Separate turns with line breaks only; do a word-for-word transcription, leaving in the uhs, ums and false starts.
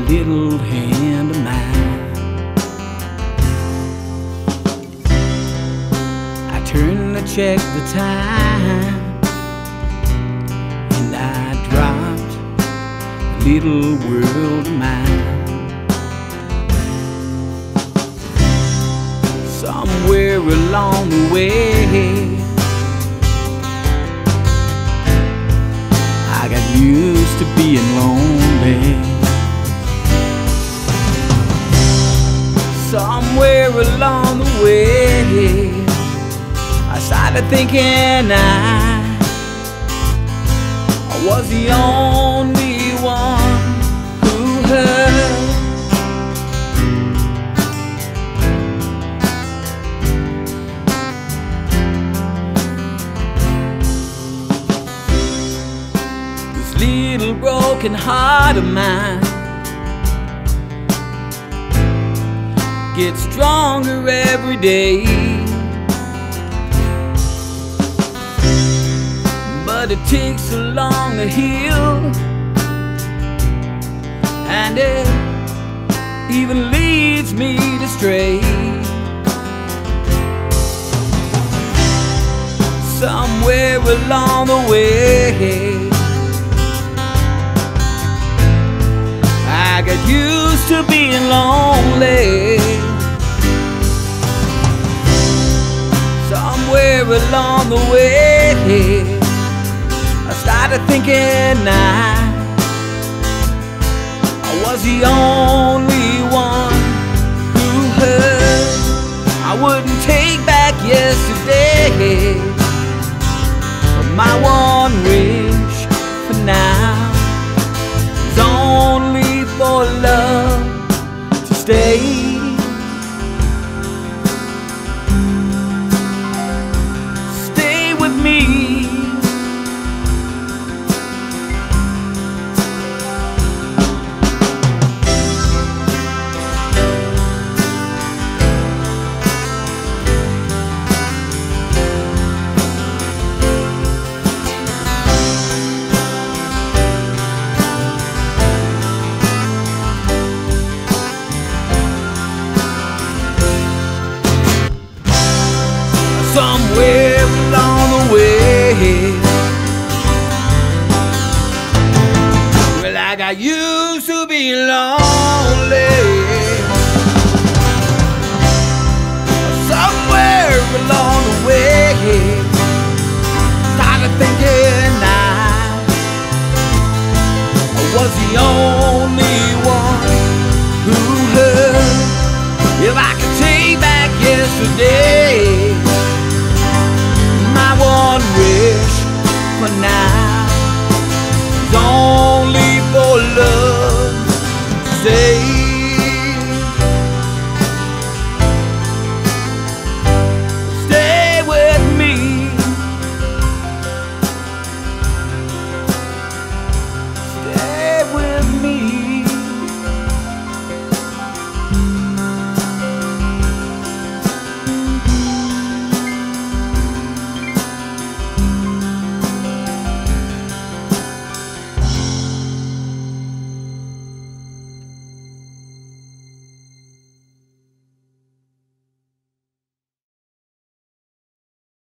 little hand of mine. I turn to check the time, and I dropped a little world of mine. Somewhere along the way, I got used to being lonely. Somewhere along the way, I started thinking I, I was the only one who hurt. This little broken heart of mine gets stronger every day, but it takes so long to heal, and it even leads me to stray. Somewhere along the way, I got used to being lonely. Somewhere along the way, I started thinking I, I was the only one who hurt. I wouldn't take back yesterday, but my one wish for now is only for love to stay. Stay with me. Somewhere along the way, well, I got used to being lonely. Somewhere along the way, started thinking